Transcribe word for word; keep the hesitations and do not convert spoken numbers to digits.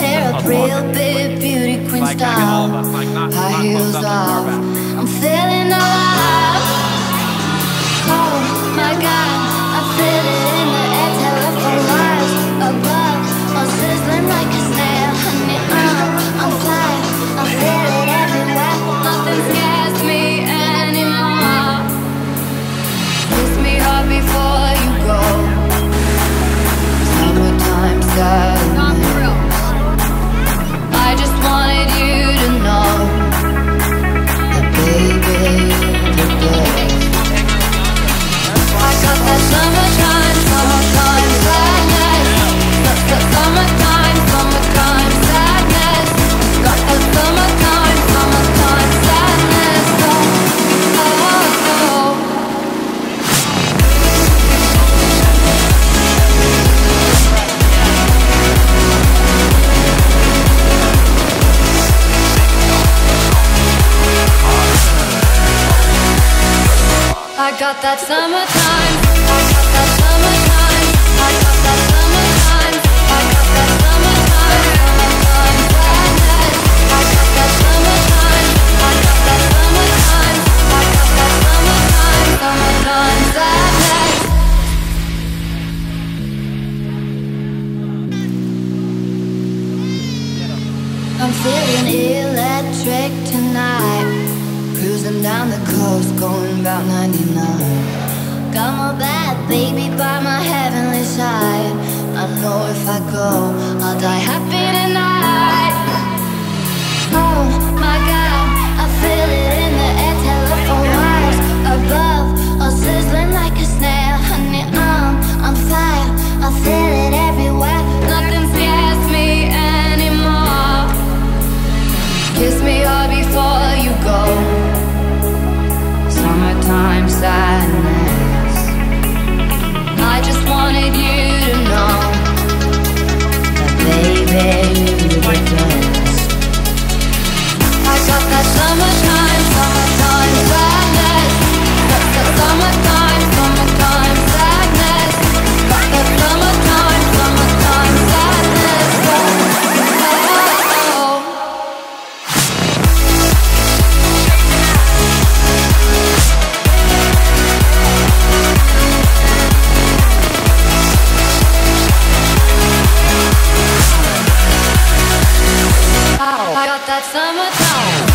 hair up real big, beauty queen style. High heels off, I'm feeling alive. Oh my God, I feel it in the air, telephone wires above, all sizzling like a snail. Honey, uh, I'm fly, I feel it everywhere. Nothing scares me anymore. Kiss me hard before you go. Summertime sadness. I just wanted you to know that baby, you're good. I got that summertime, summertime sadness. Got that summertime, summertime sadness. Got that summertime, summertime sadness. Oh, oh, oh. I got that summertime, I got that summertime, I got that summertime, I got that summertime, summertime sadness. I got that summertime, I got that summertime, I got that summertime, summertime sadness. I'm feeling electric tonight. Cruising down the coast, going about ninety-nine. Got my bad baby by my heavenly side. I know if I go, I'll die happy tonight. Oh my God, I feel it in the air, telephone wires above, all sizzling like a snail. Honey, I'm on fire, I feel it everywhere. Nothing scares me anymore. Kiss me hard before you go. Summertime sadness. I just wanted you to know that baby, you're the best. I got that summertime, summertime sadness. Got that summertime, summertime sadness. Got that summertime, summertime sadness. Oh, oh, oh. I got that summertime.